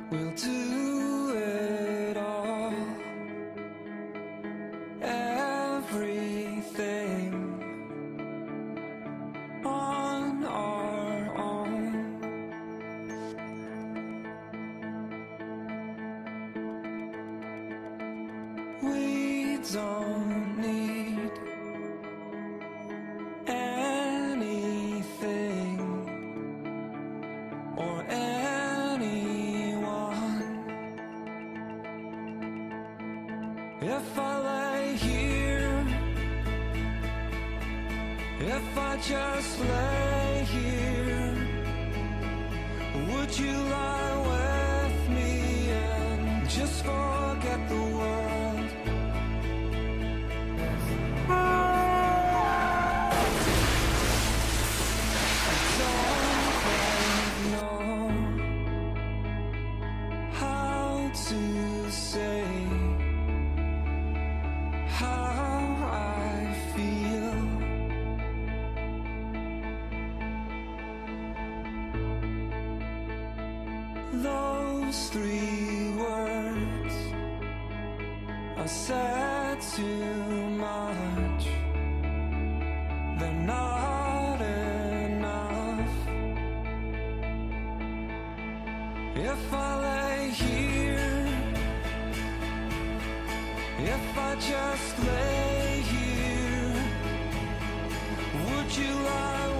We'll do it all, everything on our own. We don't need anything or anyone. If I lay here, if I just lay here, would you lie with me and just forget the world? I don't quite know how to say how I feel. Those 3 words are said too much. They're not enough. If I lay here, if I just lay here, would you lie